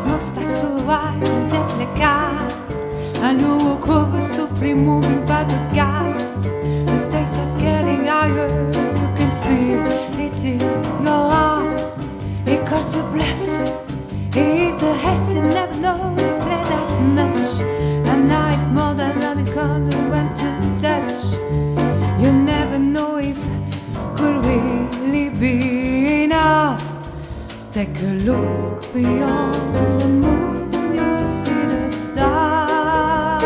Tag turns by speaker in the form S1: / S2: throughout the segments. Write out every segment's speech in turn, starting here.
S1: smoke started to rise with the black eye, and you walk over softly moving by the guy. The stakes are getting higher, you can feel it in your heart. He calls you bluff, he's the head you never know. You play that much, and now it's more than love is called you want to touch. You never know if could really be enough. Take a look beyond the moon, you'll see the stars.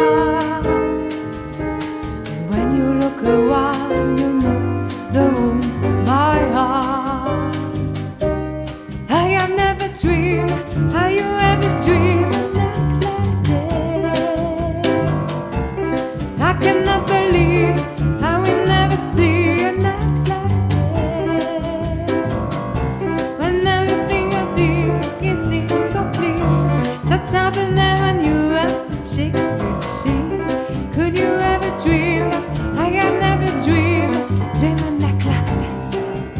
S1: And when you look around, you know the room, my heart. I have never dreamed, have you ever dreamed a night like this? I cannot believe I will never see a night like this. When everything I think is incomplete, that's happening when you have to cheek to cheek. Could you ever dream that I have never dreamed a night like this?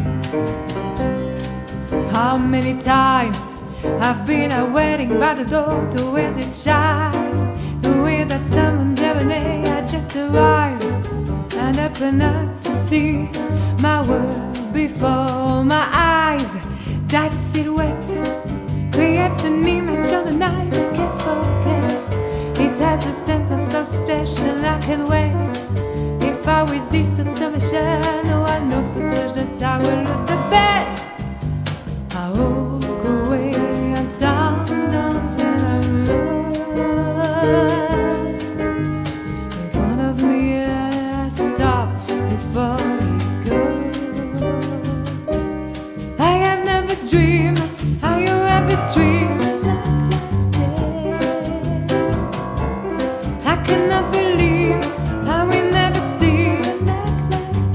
S1: How many times I've been waiting by the door to hear the chimes, to hear that someone debonair had just arrived, and open up to see my world before my eyes. That silhouette creates an image of the night I can't forget. It has the sense of so special I can't waste. If I resist the temptation, oh, I know for such that I will lose the best. I walk away and sound until I love. In front of me I stop before you go. I have never dreamed, have you ever dreamed like this? I cannot believe I will never see a night like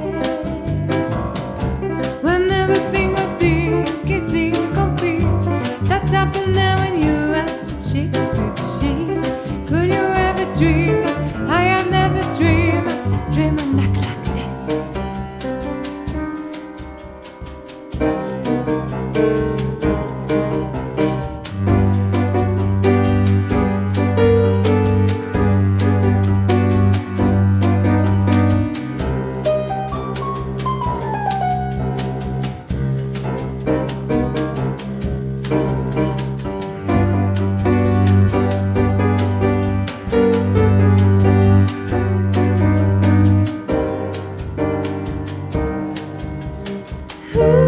S1: this. When everything I think is incomplete, that's happening when you have to cheek to cheek. Could you ever dream that I have never dreamed a night like this? Ooh.